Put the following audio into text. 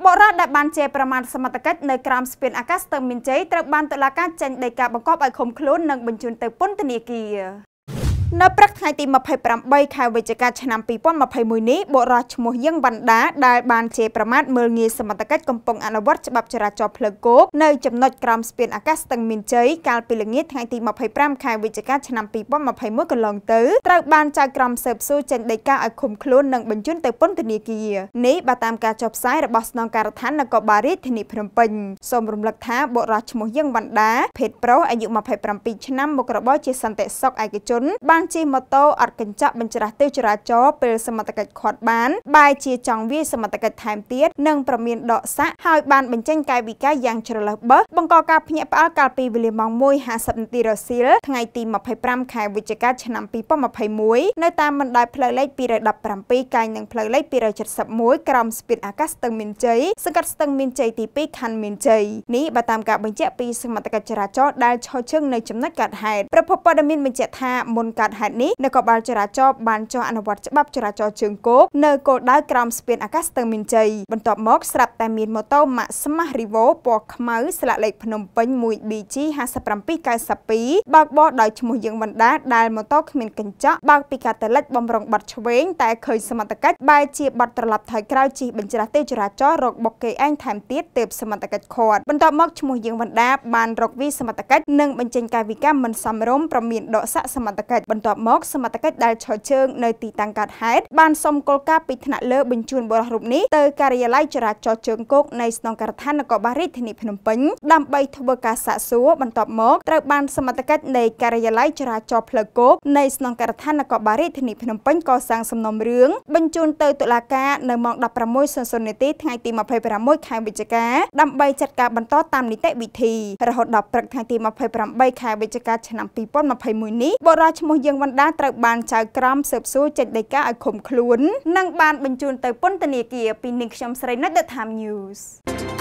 បរិយាដែលបានជាប្រមាណសមត្ថកិច្ចនៅក្រោមស្ពានអាកាសស្ទឹងមានជ័យត្រូវបានតុលាការចេញដីកាបង្គាប់ឲ្យឃុំខ្លួននិងបញ្ជូនទៅពន្ធនាគារនៅព្រឹកថ្ងៃទី28ខែវិច្ឆិកាឆ្នាំ2021នេះបុរសឈ្មោះយឹងវណ្ណដាដែលបានជាប្រមាថមើលងាយសមត្ថកិច្ចកំពុងអនុវត្តច្បាប់ចរាចរណ៍ផ្លូវគោកនៅចំណុចក្រោមស្ពានអាកាសស្ទឹងមានជ័យកាលពីល្ងាចថ្ងៃទី25ខែវិច្ឆិកាឆ្នាំ2021កន្លងទៅត្រូវបានចៅក្រមស៊ើបសួរចេញដីកាឲ្យឃុំខ្លួននិងបញ្ជូនទៅពន្ធនាគារនេះបើតាមការចុះផ្សាយរបស់ស្នងការដ្ឋាននគរបាលរាជធានីភ្នំពេញសូមរំលឹកថាបុរសឈ្មោះយឹងវណ្ណដាភេទប្រុសអាយុ27ឆ្នាំមុខរបរជាសន្តិសុខឯកជនបានជិះម៉ូតូអត់កញ្ចក់បញ្ច្រាស់ទិសចរាចរណ៍ពេលសមត្ថកិច្ចខាត់បានបែរជាចង់វាយសមត្ថកិច្ចថែមទៀតនិងប្រមានដកសាកហើយបានបញ្ចេញកាយវិការយ៉ាងជ្រលឹះបឹសបង្កការភ្ញាក់ផ្អើលកាលពីវេលាម៉ោង 1:50 នាទីរសៀលថ្ងៃទី25ខែវិច្ឆិកាឆ្នាំ2021នៅតាមបណ្ដោយផ្លូវលេខ217កាយនឹងផ្លូវលេខ271ក្រោមស្ពានអាកាសស្ទឹងមានជ័យសង្កាត់ស្ទឹងមានជ័យទី2ខណ្ឌមានជ័យនេះបើតាមការបញ្ជាក់ពីសមត្ថកិច្ចចរាចរណ៍ដែលឈរជើងនៅចំណុចកើតហេតុប្រភពព័ត៌មានបញ្ជាក់ថាមុនកើតហេតុនេះនគរបាលចរាចរណ៍បានចុះអនុវត្តច្បាប់ចរាចរណ៍ជើងគោកនៅគោលដៅក្រោមស្ពានអាកាសស្ទឹងមានជ័យបន្ទាប់មកស្រាប់តែមានម៉ូតូ Maxima Rivo ពណ៌ខ្មៅស្លាកលេខភ្នំពេញ 1BG 5792បើកបរដោយឈ្មោះយឹងវណ្ណដាដែលម៉ូតូគ្មានកញ្ចក់បើកពីកាតលិចបំរុងបាត់ឆ្វេងតែឃើញសមត្ថកិច្ចបែរជាបាត់ត្រឡប់ថយក្រោយជិះបញ្ច្រាស់ទិសចរាចរណ៍រកបុកគេឯងថែមទៀតទើបសមត្ថកិច្ចខាត់បន្ទាប់មកឈ្មោះយឹងវណ្ណដាបានរកវាយសមត្ថកិច្ចនិងបញ្ចេញកាយវិការមិនសមរម្យប្រមានដកសាកសមត្ថកិច្ចបន្ទាប់មកសមត្ថកិច្ចដែលឈរជើងនៅទីតាំងកើតហេតុបានសុំគោលការណ៍ពីថ្នាក់លើបញ្ជូនបុរសរូបនេះទៅការិយាល័យចរាចរណ៍ជើងគោកនៃស្នងការដ្ឋាននគរបាលរាជធានីភ្នំពេញដើម្បីធ្វើការសាកសួរបន្ទាប់មកត្រូវបានសមត្ថកិច្ចនៃការិយាល័យចរាចរណ៍ផ្លូវគោកនៃស្នងការដ្ឋាននគរបាលរាជធានីភ្នំពេញកសាងសំណុំរឿងបញ្ជូនទៅតុលាការនៅម៉ោង 16:00 នាទីថ្ងៃទី26ខែវិច្ឆិកាដើម្បីចាត់ការបន្តតាមនីតិវិធីរហូតដល់ព្រឹកថ្ងៃទី28ខែវិច្ឆិកាឆ្នាំ2021នេះបុរសឈ្មោះយឹងវណ្ណដាត្រូវបានចៅក្រមស៊ើបសួរចេញដីកាឲ្យឃុំខ្លួននិងបានបញ្ជូនទៅពន្ធនាគារពីនាងខ្ញុំស្រីនៅ The Time News